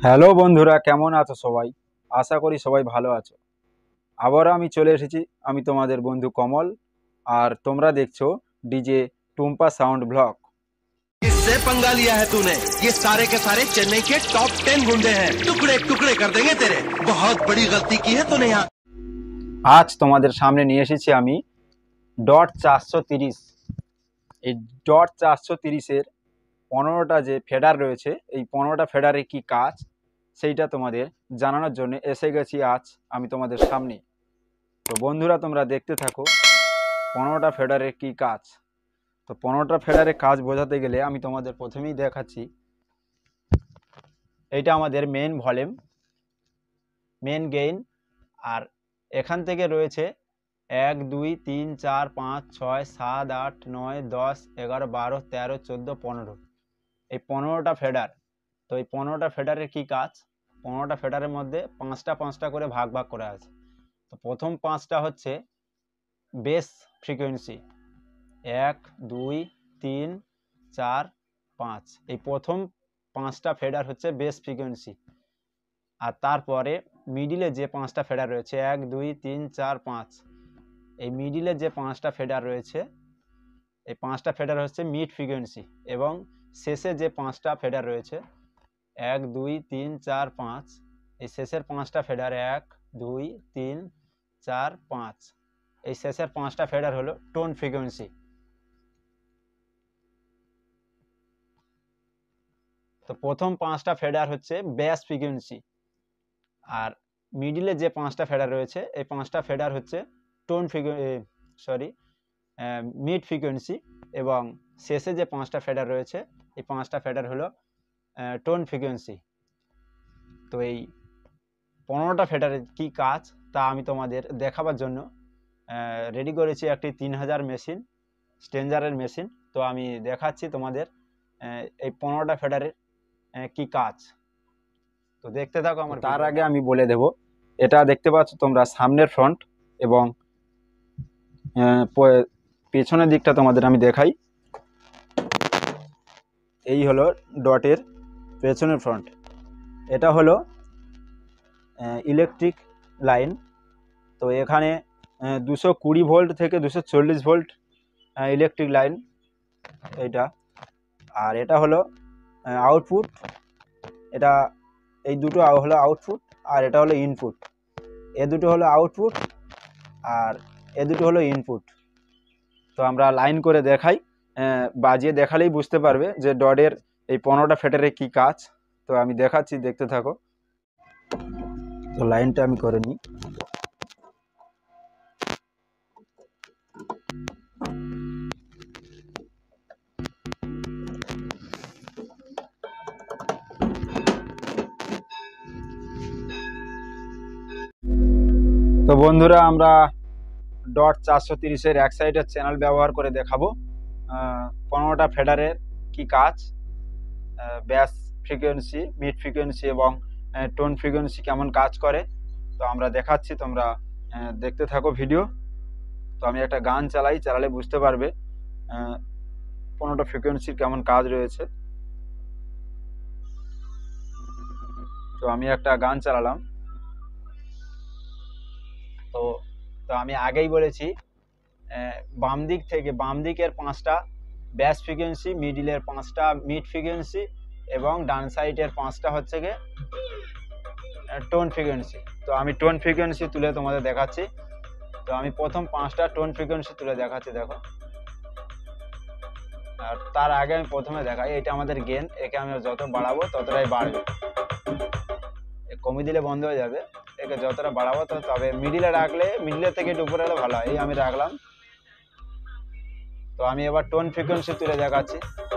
Hello বন্ধুরা, কেমন আছো সবাই? আশা করি সবাই ভালো আছো। আবারও আমি চলে এসেছি, আমি তোমাদের বন্ধু কমল। আর তোমরা দেখছো ডিজে টুম্পা সাউন্ড ব্লগ। इससे पंगा लिया है तूने। ये सारे के सारे चेन्नई के टॉप 10 गुंडे हैं। टुकड़े टुकड़े कर देंगे तेरे। बहुत बड़ी गलती की है तूने यहाँ। আজ তোমাদের সামনে নিয়ে এসেছি আমি ডট 430। এই ডট 430-এর 15টা যে ফেডার রয়েছে, এই 15টা ফেডারে কি কাজ সেইটা তোমাদের জানানোর জন্য এসে গেছি আজ আমি তোমাদের সামনে। তো বন্ধুরা, তোমরা দেখতে থাকো 15টা ফেডারের কি কাজ। তো 15টা ফেডারের কাজ বোঝাতে গেলে আমি তোমাদের প্রথমেই দেখাচ্ছি, এইটা আমাদের মেন ভলিউম, মেন গেইন। আর এখান থেকে রয়েছে 1 2 3 4 5 6 7 8 9 10 11 12 13 14 15, এই 15টা ফেডার। তো এই 15টা ফেডারের কি কাজ? 15টা ফেডারের মধ্যে 5টা করে ভাগ করে আছে। তো প্রথম 5টা হচ্ছে বেস ফ্রিকোয়েন্সি, 1 2 3 4 5। এই প্রথম 5টা ফেডার হচ্ছে বেস ফ্রিকোয়েন্সি। আর তারপরে মিডিলে যে 5টা ফেডার রয়েছে 1 2 3 4 5, এই মিডিলে যে 5টা ফেডার রয়েছে, এই 5টা ফেডার হচ্ছে মিড ফ্রিকোয়েন্সি। এবং শেষে যে 5টা ফেডার রয়েছে 1 2 3 4 5, এই শেষের 5টা ফেডার 1 2 3 4 5, এই শেষের 5টা ফেডার হলো টোন ফ্রিকোয়েন্সি। তো প্রথম 5টা ফেডার হচ্ছে বেস ফ্রিকোয়েন্সি। আর মিডিলে যে 5টা ফেডার রয়েছে, এই 5টা ফেডার হচ্ছে টোন মিড ফ্রিকোয়েন্সি। এবং শেষে যে 5টা ফেডার রয়েছে, এই 5টা ফেডার হলো টোন ফ্রিকোয়েন্সি। তো এই 15টা ফেডারের কি কাজ তা আমি তোমাদের দেখাবার জন্য রেডি করেছি একটি 3000 মেশিন, স্ট্রেঞ্জারের মেশিন। তো আমি দেখাচ্ছি তোমাদের এই 15টা ফেডারের কি কাজ। তো দেখতে থাকো আমার। তার আগে আমি বলে দেব, এটা দেখতে পাচ্ছ তোমরা সামনের ফ্রন্ট, এবং পেছনের দিকটা তোমাদের আমি দেখাই। এই হলো ডটের পেছনের ফ্রন্ট। এটা হলো ইলেকট্রিক লাইন। তো এখানে 220 ভোল্ট থেকে 240 ভোল্ট ইলেকট্রিক লাইন এইটা। আর এটা হলো আউটপুট। এটা এই দুটো হলো আউটপুট, আর এটা হলো ইনপুট। এ দুটো হলো আউটপুট, আর এ দুটো হলো ইনপুট। তো আমরা লাইন করে দেখাই, বাজিয়ে দেখালেই বুঝতে পারবে যে ডটের এই 15টা ফেডারের কি কাজ। তো আমি দেখাচ্ছি, দেখতে থাকো। তো লাইনটা আমি করে নিই। তো বন্ধুরা, আমরা ডট 430-এর এক সাইডের চ্যানেল ব্যবহার করে দেখাবো 15টা ফেডারের কি কাজ, ব্যাস ফ্রিকোয়েন্সি, মিড ফ্রিকোয়েন্সি এবং টোন ফ্রিকোয়েন্সি কেমন কাজ করে। তো আমরা দেখাচ্ছি, তোমরা দেখতে থাকো ভিডিও। তো আমি একটা গান চালালে বুঝতে পারবে 15টা ফ্রিকোয়েন্সির কেমন কাজ রয়েছে। তো আমি একটা গান চালালাম। তো আমি আগেই বলেছি, বাম দিকের 5টা ব্যাস ফ্রিকোয়েন্সি, মিডিলের 5টা মিড ফ্রিকোয়েন্সি, এবং ডান সাইডের 5টা হচ্ছে গিয়ে টোন ফ্রিকোয়েন্সি। তো আমি টোন ফ্রিকোয়েন্সি তুলে তোমাদের দেখাচ্ছি। তো আমি প্রথম 5টা টোন ফ্রিকোয়েন্সি তুলে দেখাচ্ছি, দেখো। আর তার আগে আমি প্রথমে দেখাই, এটা আমাদের গেন। একে আমি যত বাড়াবো ততটাই বাড়বে, কমিয়ে দিলে বন্ধ হয়ে যাবে। একে যতটা বাড়াবো তবে মিডিলে রাখলে, মিডিলের থেকে একটু উপরে হলে ভালো হয়। এই আমি রাখলাম। তো আমি এবার টোন ফ্রিকোয়েন্সি তুলে দেখাচ্ছি।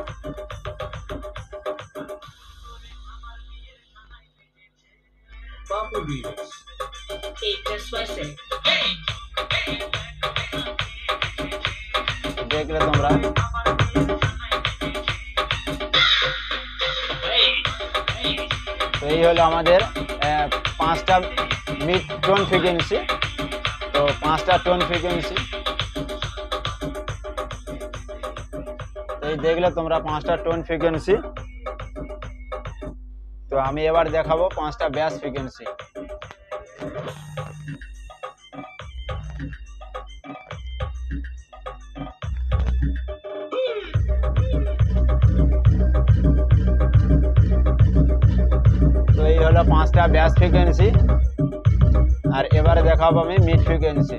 দেখলে তোমরা, তো এই হলো আমাদের 5টা মিড টোন ফ্রিকোয়েন্সি। তো 5টা টোন ফ্রিকোয়েন্সি, তো এই দেখলে তোমরা 5টা টোন ফ্রিকোয়েন্সি। তো তো আমি এবার দেখাবো 5টা ব্যাস ফ্রিকোয়েন্সি। তো এই হলো 5টা ব্যাস ফ্রিকোয়েন্সি। আর এবারে দেখাবো আমি মিড ফ্রিকোয়েন্সি।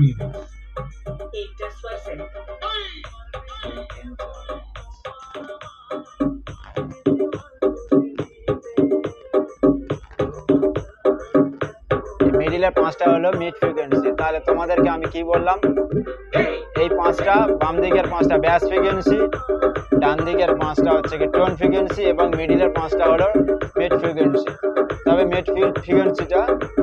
মিডিলের 5টা হলো মিড ফ্রিকোয়েন্সি। তাহলে তোমাদেরকে আমি কি বললাম, এই 5টা বাম দিকের 5টা ব্যাস ফ্রিকোয়েন্সি, ডান দিকের 5টা হচ্ছে কি টোন ফ্রিকোয়েন্সি এবং মিডিলের 5টা হলো মিড ফ্রিকোয়েন্সি। তবে মিড ফ্রিকোয়েন্সিটা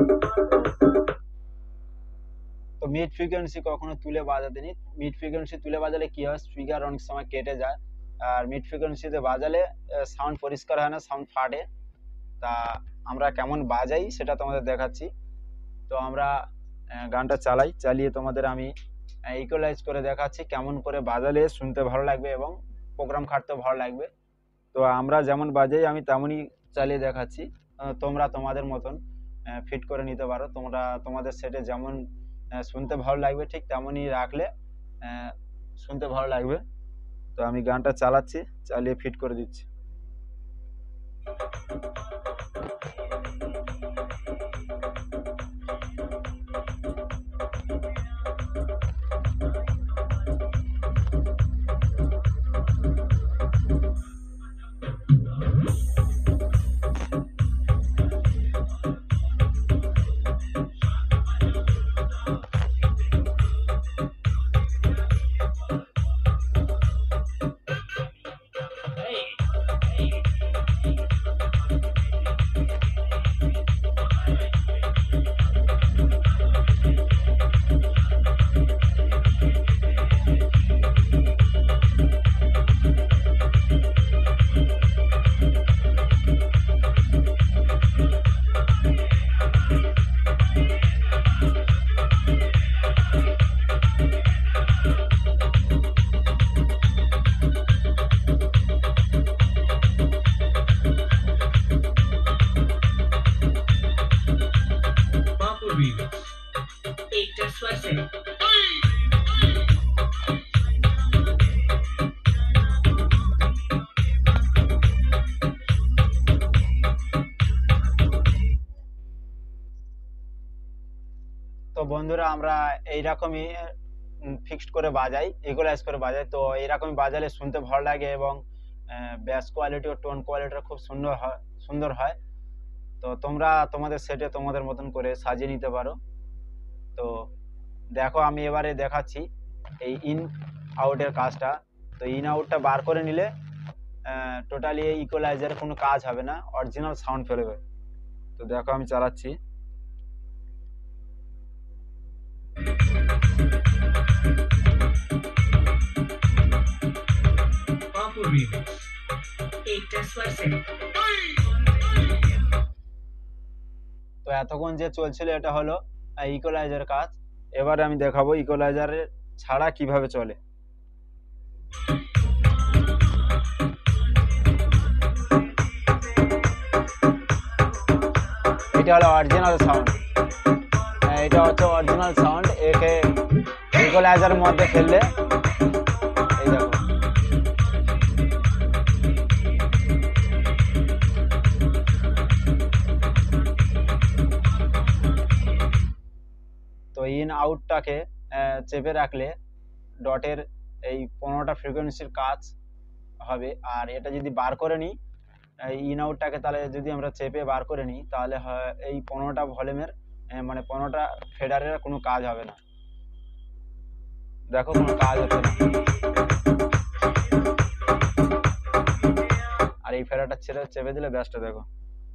তো মিড ফ্রিকোয়েন্সি কখনো তুলে বাজাতে নি। মিড ফ্রিকোয়েন্সি তুলে বাজালে কি হয়, স্পিকার অনেক সময় কেটে যায়। আর মিড ফ্রিকোয়েন্সিতে বাজালে সাউন্ড পরিষ্কার হয় না, সাউন্ড ফাটে। তা আমরা কেমন বাজাই সেটা তোমাদের দেখাচ্ছি। তো আমরা গানটা চালিয়ে তোমাদের আমি ইকুয়ালাইজ করে দেখাচ্ছি কেমন করে বাজালে শুনতে ভালো লাগবে এবং প্রোগ্রাম খাটতেও ভালো লাগবে। তো আমরা যেমন বাজাই আমি তেমনই চালিয়ে দেখাচ্ছি। তোমরা তোমাদের মতন ফিট করে নিতে পারো। তোমরা তোমাদের সেটে যেমন শুনতে ভালো লাগবে ঠিক তেমনই রাখলে শুনতে ভালো লাগবে। তো আমি গানটা চালাচ্ছি, চালিয়ে ফিট করে দিচ্ছি। তো বন্ধুরা আমরা এইরকমই ফিক্সড করে বাজাই, ইকুয়ালাইজ করে বাজাই। তো এইরকমই বাজালে শুনতে ভালো লাগে এবং ব্যাস কোয়ালিটি ও টোন কোয়ালিটিটা খুব সুন্দর হয়। তো তোমরা তোমাদের সেটে তোমাদের মতন করে সাজিয়ে নিতে পারো। তো দেখো আমি এবারে দেখাচ্ছি এই ইন আউটের কাজটা। তো ইন আউটটা বার করে নিলে টোটালি এই ইকুয়ালাইজারের কোনো কাজ হবে না, অরিজিনাল সাউন্ড ফেলবে। তো দেখো আমি চালাচ্ছি। তো এতক্ষণ যে চলছিল এটা হলো ইকুয়ালাইজার কাজ। এবারে আমি দেখাবো ইকুয়ালাইজারের ছাড়া কিভাবে চলে। এটা হলো অরিজিনাল সাউন্ড, এটা হচ্ছে অরিজিনাল সাউন্ড। একে ইকুয়ালাইজারের মধ্যে ফেললে এই দেখো, তো ইন আউটটাকে চেপে রাখলে ডটের এই 15টা ফ্রিকোয়েন্সির কাজ হবে। আর এটা যদি বার করে নিই ইন আউটটাকে, তাহলে যদি আমরা চেপে বার করে নিই তাহলে এই 15টা ভলিউমের মানে 15টা ফেডারের কোনো কাজ হবে না। দেখো কোনো কাজ হচ্ছে না। আর এই ফেডারটা চেপে দিলে ব্যাসটা দেখো।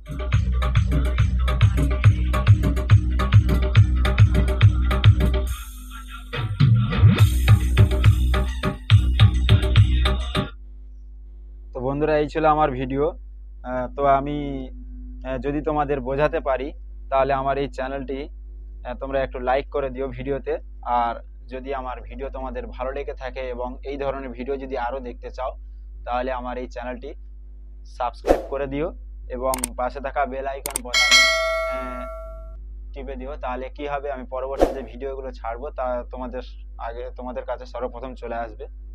তো বন্ধুরা এই ছিল আমার ভিডিও। তো আমি যদি তোমাদের বোঝাতে পারি তাহলে আমার এই চ্যানেলটি তোমরা একটু লাইক করে দিও ভিডিওতে। আর যদি আমার ভিডিও তোমাদের ভালো লেগে থাকে এবং এই ধরনের ভিডিও যদি আরও দেখতে চাও তাহলে আমার এই চ্যানেলটি সাবস্ক্রাইব করে দিও এবং পাশে থাকা বেল আইকন বোতামে টিপে দিও। তাহলে কি হবে, আমি পরবর্তী যে ভিডিওগুলো ছাড়বো তা তোমাদের কাছে সর্বপ্রথম চলে আসবে।